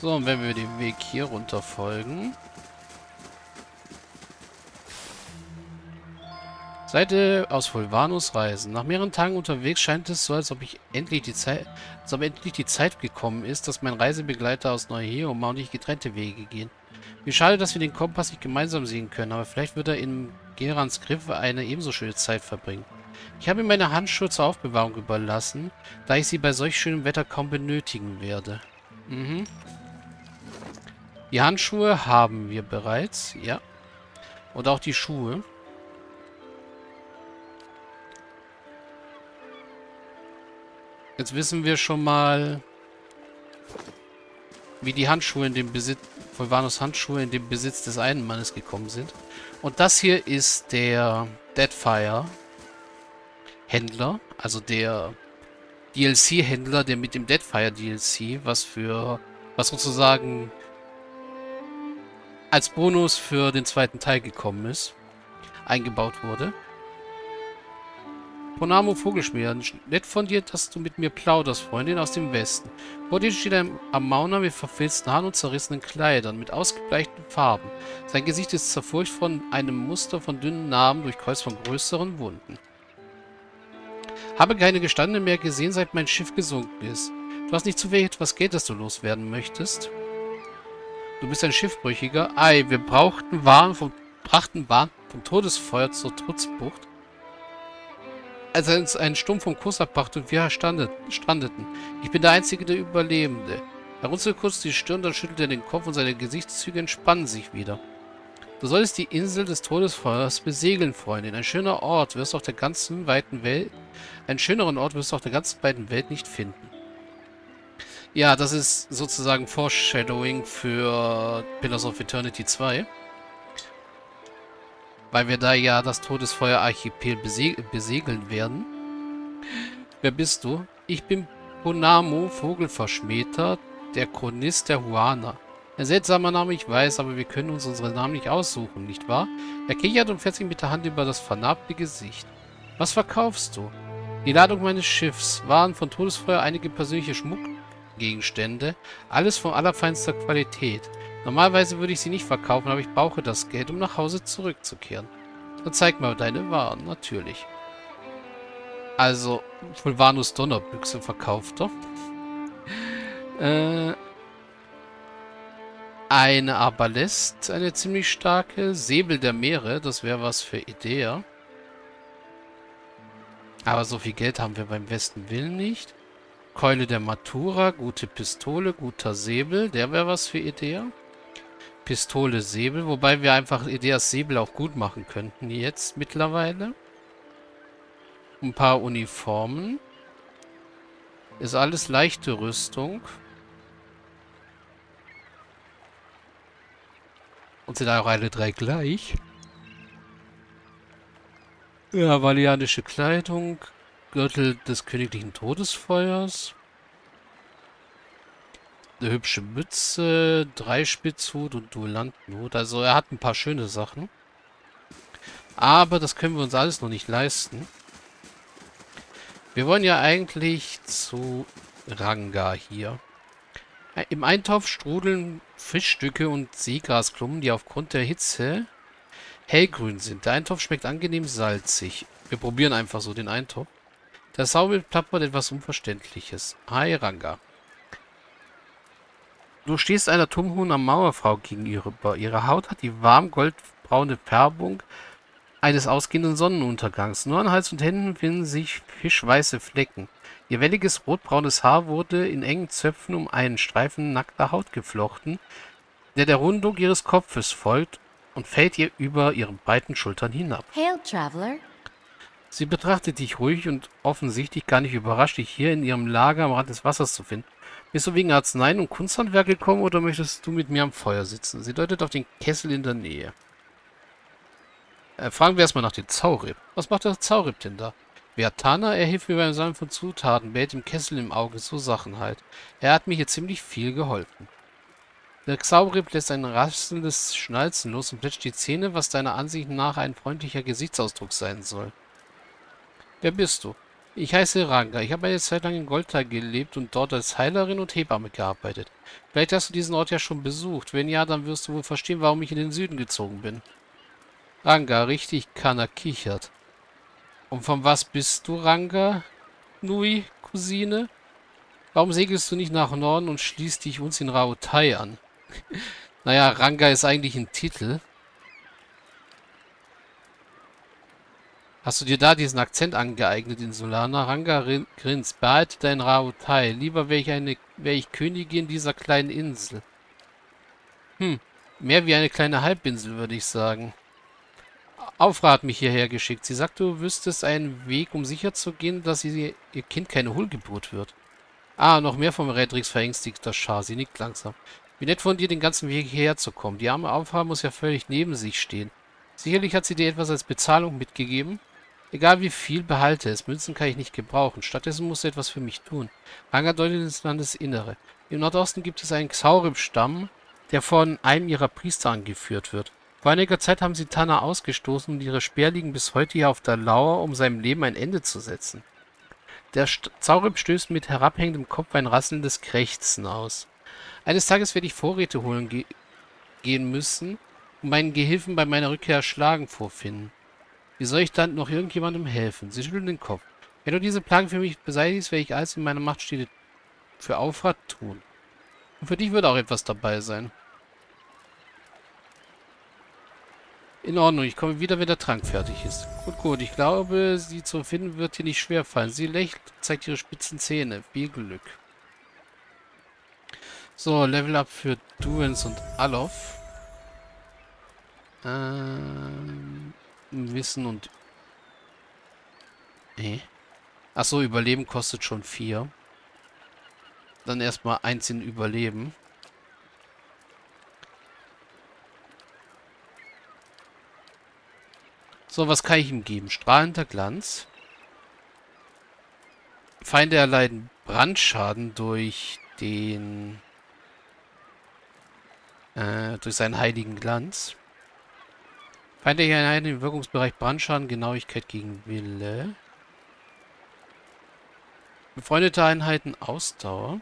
So, und wenn wir den Weg hier runter folgen. Seite aus Fulvanus reisen. Nach mehreren Tagen unterwegs scheint es so, als ob endlich die Zeit gekommen ist, dass mein Reisebegleiter aus Neu-Heoma und ich getrennte Wege gehen. Wie schade, dass wir den Kompass nicht gemeinsam sehen können, aber vielleicht wird er in Gerans Griff eine ebenso schöne Zeit verbringen. Ich habe ihm meine Handschuhe zur Aufbewahrung überlassen, da ich sie bei solch schönem Wetter kaum benötigen werde. Mhm. Die Handschuhe haben wir bereits, ja. Und auch die Schuhe. Jetzt wissen wir schon mal, wie die Handschuhe in den Besitz, Fulvanus Handschuhe in den Besitz des einen Mannes gekommen sind. Und das hier ist der Deadfire Händler, also der DLC-Händler, der mit dem Deadfire DLC, was sozusagen als Bonus für den zweiten Teil gekommen ist, eingebaut wurde. Ponamo Vogelschmied, nett von dir, dass du mit mir plauderst, Freundin aus dem Westen. Vor dir steht ein Amauner mit verfilzten Haaren und zerrissenen Kleidern, mit ausgebleichten Farben. Sein Gesicht ist zerfurcht von einem Muster von dünnen Narben, durchkreuzt von größeren Wunden. Habe keine Gestandene mehr gesehen, seit mein Schiff gesunken ist. Du hast nicht zufällig etwas Geld, das du loswerden möchtest? Du bist ein Schiffbrüchiger. Ei, wir brachten Waren vom Todesfeuer zur Trutzbucht, als er uns einen Sturm vom Kurs abbrachte und wir strandeten. Ich bin der einzige der Überlebende. Er runzelte kurz die Stirn, dann schüttelte er den Kopf und seine Gesichtszüge entspannen sich wieder. Du solltest die Insel des Todesfeuers besegeln, Freundin. Ein schöner Ort wirst du auf der ganzen weiten Welt... Einen schöneren Ort wirst du auf der ganzen weiten Welt nicht finden. Ja, das ist sozusagen Foreshadowing für Pillars of Eternity 2. Weil wir da ja das Todesfeuer-Archipel besegeln werden. Wer bist du? Ich bin Ponamo, Vogelverschmähter, der Chronist der Huana. Ein seltsamer Name, ich weiß, aber wir können uns unsere Namen nicht aussuchen, nicht wahr? Er kichert und fährt sich mit der Hand über das vernarbte Gesicht. Was verkaufst du? Die Ladung meines Schiffs, Waren von Todesfeuer, einige persönliche Schmuckgegenstände, alles von allerfeinster Qualität. Normalerweise würde ich sie nicht verkaufen, aber ich brauche das Geld, um nach Hause zurückzukehren. Dann zeig mal deine Waren, natürlich. Also, Fulvanus Donnerbüchse verkauft er. Eine Arbalest, eine ziemlich starke. Säbel der Meere, das wäre was für Idea. Aber so viel Geld haben wir beim Westen Willen nicht. Keule der Matura, gute Pistole, guter Säbel, der wäre was für Idea. Pistole, Säbel, wobei wir einfach Ideas Säbel auch gut machen könnten jetzt mittlerweile. Ein paar Uniformen. Ist alles leichte Rüstung. Und sind auch alle drei gleich. Ja, valianische Kleidung. Gürtel des königlichen Todesfeuers. Eine hübsche Mütze. Dreispitzhut und Duellantenhut. Also er hat ein paar schöne Sachen. Aber das können wir uns alles noch nicht leisten. Wir wollen ja eigentlich zu Ranga hier. Im Eintopf strudeln Fischstücke und Seegrasklumpen, die aufgrund der Hitze hellgrün sind. Der Eintopf schmeckt angenehm salzig. Wir probieren einfach so den Eintopf. Der Saubild plappert etwas Unverständliches. Hi, Ranga. Du stehst einer Turmhohen Mauerfrau gegenüber. Ihre Haut hat die warm goldbraune Färbung eines ausgehenden Sonnenuntergangs. Nur an Hals und Händen finden sich fischweiße Flecken. Ihr welliges rotbraunes Haar wurde in engen Zöpfen um einen Streifen nackter Haut geflochten, der der Rundung ihres Kopfes folgt und fällt ihr über ihre breiten Schultern hinab. Hail, Traveler. Sie betrachtet dich ruhig und offensichtlich gar nicht überrascht, dich hier in ihrem Lager am Rand des Wassers zu finden. Bist du wegen Arzneien und Kunsthandwerk gekommen oder möchtest du mit mir am Feuer sitzen? Sie deutet auf den Kessel in der Nähe. Fragen wir erstmal nach dem Zaurib. Was macht der Zaurib denn da? Vertana, er hilft mir beim Sammeln von Zutaten, behält im Kessel im Auge, so Sachen halt. Er hat mir hier ziemlich viel geholfen. Der Zaurib lässt ein rasselndes Schnalzen los und plätscht die Zähne, was deiner Ansicht nach ein freundlicher Gesichtsausdruck sein soll. Wer bist du? Ich heiße Ranga. Ich habe eine Zeit lang in Golta gelebt und dort als Heilerin und Hebamme gearbeitet. Vielleicht hast du diesen Ort ja schon besucht. Wenn ja, dann wirst du wohl verstehen, warum ich in den Süden gezogen bin. Ranga, richtig, Kana kichert. Und von was bist du, Ranga? Nui, Cousine? Warum segelst du nicht nach Norden und schließt dich uns in Rautai an? Naja, Ranga ist eigentlich ein Titel. Hast du dir da diesen Akzent angeeignet, Insulana? Ranga grinst. Behalte dein Rautai. Lieber wär ich Königin dieser kleinen Insel. Mehr wie eine kleine Halbinsel, würde ich sagen. Aufra hat mich hierher geschickt. Sie sagt, du wüsstest einen Weg, um sicherzugehen, dass ihr Kind keine Hohlgeburt wird. Ah, noch mehr vom Redrix verängstigter Schar. Sie nickt langsam. Wie nett von dir, den ganzen Weg hierher zu kommen. Die arme Aufra muss ja völlig neben sich stehen. Sicherlich hat sie dir etwas als Bezahlung mitgegeben. Egal wie viel, behalte es. Münzen kann ich nicht gebrauchen. Stattdessen musst du etwas für mich tun. Ranga deutet ins Landesinnere. Im Nordosten gibt es einen Xaurim-Stamm, der von einem ihrer Priester angeführt wird. Vor einiger Zeit haben sie Tana ausgestoßen und ihre Speer liegen bis heute hier auf der Lauer, um seinem Leben ein Ende zu setzen. Der Zaurim stößt mit herabhängendem Kopf ein rasselndes Krächzen aus. Eines Tages werde ich Vorräte holen gehen müssen und meinen Gehilfen bei meiner Rückkehr erschlagen vorfinden. Wie soll ich dann noch irgendjemandem helfen? Sie schütteln den Kopf. Wenn du diese Plage für mich beseitigst, werde ich alles in meiner Macht Stehende für Aufrat tun. Und für dich wird auch etwas dabei sein. In Ordnung, ich komme wieder, wenn der Trank fertig ist. Gut, gut, ich glaube, sie zu finden wird hier nicht schwerfallen. Sie lächelt und zeigt ihre spitzen Zähne. Viel Glück. So, Level Up für Duens und Alof. Wissen und... Achso, Überleben kostet schon 4. Dann erstmal 1 in Überleben. So, was kann ich ihm geben? Strahlender Glanz. Feinde erleiden Brandschaden durch den... durch seinen heiligen Glanz. Feinde erleiden im Wirkungsbereich Brandschaden, Genauigkeit gegen Wille. Befreundete Einheiten Ausdauer.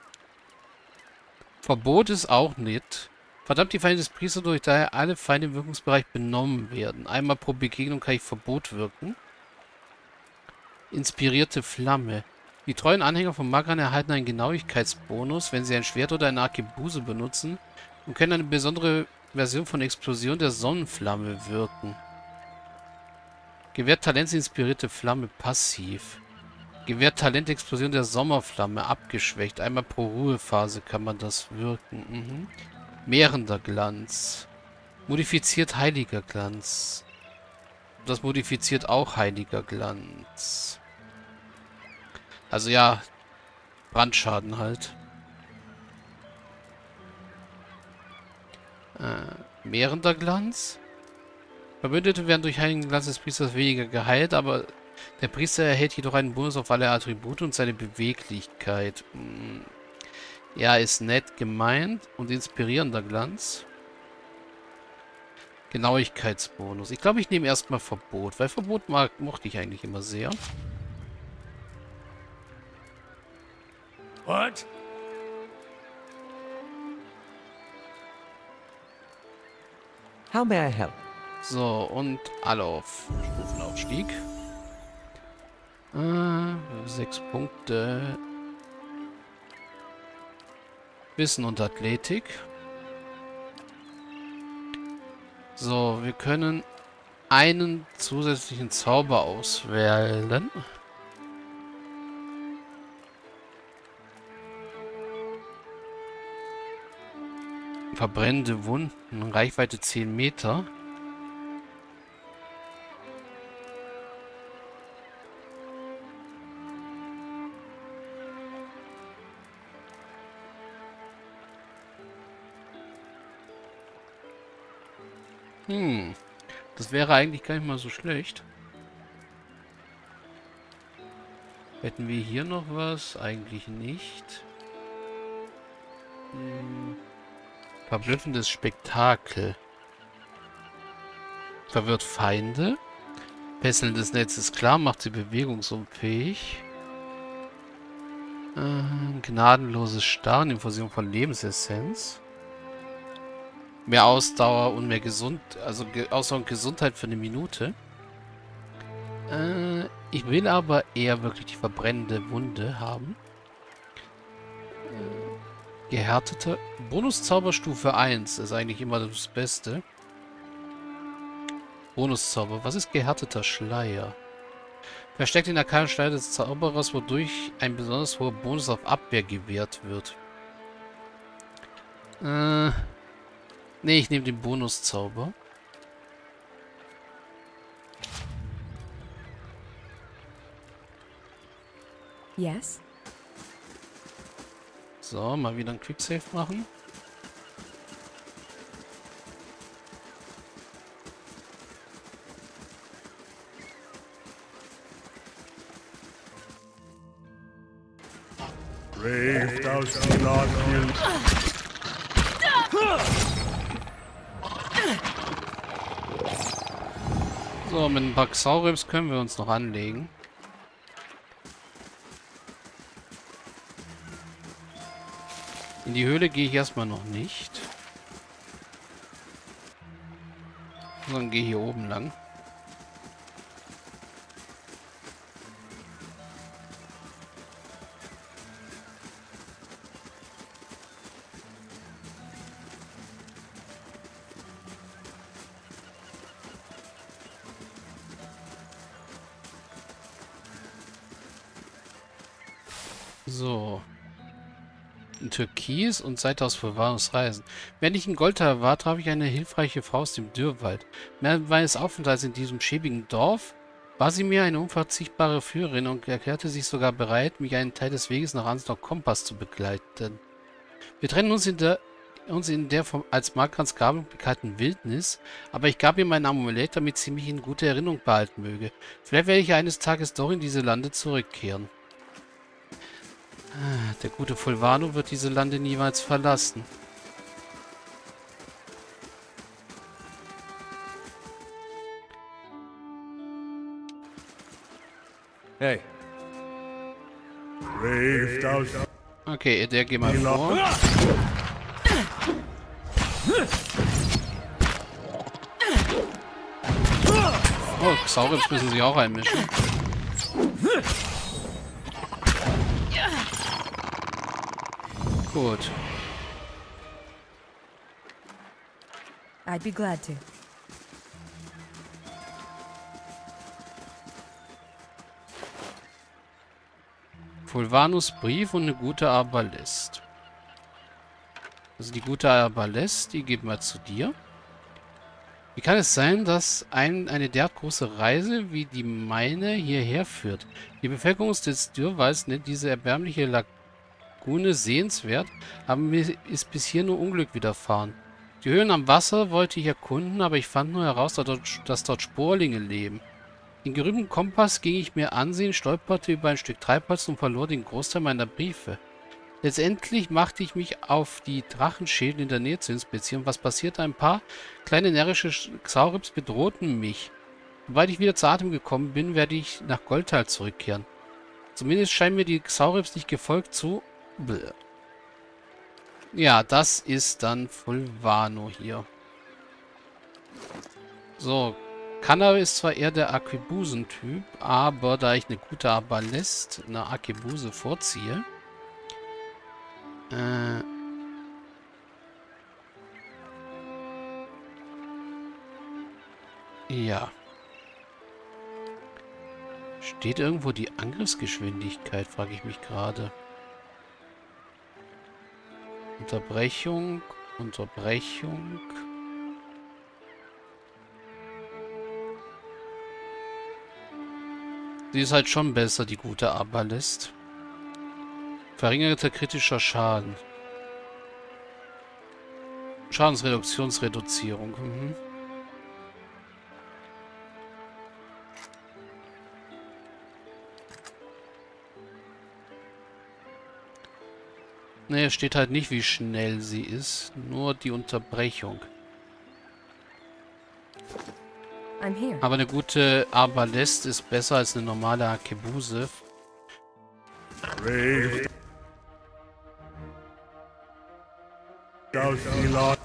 Verbot ist auch nett. Verdammt die Feinde des Priesters, durch daher alle Feinde im Wirkungsbereich benommen werden. Einmal pro Begegnung kann ich Verbot wirken. Inspirierte Flamme. Die treuen Anhänger von Magran erhalten einen Genauigkeitsbonus, wenn sie ein Schwert oder eine Arkebuse benutzen und können eine besondere Version von Explosion der Sonnenflamme wirken. Gewährt Talent inspirierte Flamme passiv. Gewährt Talent Explosion der Sommerflamme abgeschwächt. Einmal pro Ruhephase kann man das wirken. Mehrender Glanz. Modifiziert heiliger Glanz. Das modifiziert auch heiliger Glanz. Also ja, Brandschaden halt. Mehrender Glanz. Verbündete werden durch heiligen Glanz des Priesters weniger geheilt, aber der Priester erhält jedoch einen Bonus auf alle Attribute und seine Beweglichkeit. Ja, ist nett gemeint. Und inspirierender Glanz. Genauigkeitsbonus. Ich glaube, ich nehme erstmal Verbot, weil Verbot mochte ich eigentlich immer sehr. What? How may I help? So, und Alof. Stufenaufstieg. 6 Punkte. Wissen und Athletik. So, wir können einen zusätzlichen Zauber auswählen. Verbrennende Wunden, Reichweite 10 Meter. Das wäre eigentlich gar nicht mal so schlecht. Hätten wir hier noch was? Eigentlich nicht. Verblüffendes Spektakel. Verwirrt Feinde. Fesselndes Netz ist klar, macht sie bewegungsunfähig. Gnadenloses Starren, Infusion von Lebensessenz. Mehr Ausdauer und mehr Ausdauer und Gesundheit für eine Minute. Ich will aber eher wirklich die verbrennende Wunde haben. Gehärtete Bonuszauberstufe 1 ist eigentlich immer das Beste. Bonuszauber. Was ist gehärteter Schleier? Versteckt in der kahlen Schleier des Zauberers, wodurch ein besonders hoher Bonus auf Abwehr gewährt wird. Nee, ich nehme den Bonuszauber. Yes. So, mal wieder ein Quicksave machen. Brave, thou shalt not kill. So, mit ein paar Xaurips können wir uns noch anlegen. In die Höhle gehe ich erstmal noch nicht. Sondern gehe hier oben lang. So. In Türkis und Seite aus Verwahrungsreisen. Während ich in Goldtal war, traf ich eine hilfreiche Frau aus dem Dürrwald. Während meines Aufenthalts in diesem schäbigen Dorf war sie mir eine unverzichtbare Führerin und erklärte sich sogar bereit, mich einen Teil des Weges nach Ansdorf Kompass zu begleiten. Wir trennen uns in der als Markranz Gabel bekannten Wildnis, aber ich gab ihr mein Amulett, damit sie mich in guter Erinnerung behalten möge. Vielleicht werde ich eines Tages doch in diese Lande zurückkehren. Der gute Fulvano wird diese Lande niemals verlassen. Hey. Brave, thou shalt Okay, der geht mal vor. Oh, Xaurips müssen sich auch einmischen. Gut. I'd be glad to. Fulvanus Brief und eine gute Arbalest. Also die gute Arbalest, die geben wir zu dir. Wie kann es sein, dass eine derart große Reise wie die meine hierher führt? Die Bevölkerung des Dürrwalds nennt diese erbärmliche Lagune sehenswert, aber mir ist bis hier nur Unglück widerfahren. Die Höhlen am Wasser wollte ich erkunden, aber ich fand nur heraus, dass dort Sporlinge leben. Den gerühmten Kompass ging ich mir ansehen, stolperte über ein Stück Treibholz und verlor den Großteil meiner Briefe. Letztendlich machte ich mich auf die Drachenschädel in der Nähe zu inspizieren. Was passierte? Ein paar kleine närrische Xaurips bedrohten mich. Sobald ich wieder zu Atem gekommen bin, werde ich nach Goldtal zurückkehren. Zumindest scheinen mir die Xaurips nicht gefolgt zu... Bläh. Ja, das ist dann Fulvano hier. So, Kanna ist zwar eher der Arkebusen-Typ, aber da ich eine gute Arbalest, eine Arkebuse vorziehe, ja. Steht irgendwo die Angriffsgeschwindigkeit, frage ich mich gerade. Unterbrechung, Unterbrechung. Sie ist halt schon besser, die gute Arbalest. Verringerter kritischer Schaden. Schadensreduktionsreduzierung. Ne, es steht halt nicht, wie schnell sie ist. Nur die Unterbrechung. I'm here. Aber eine gute Arbalest ist besser als eine normale Arkebuse. Brave thou sea lion.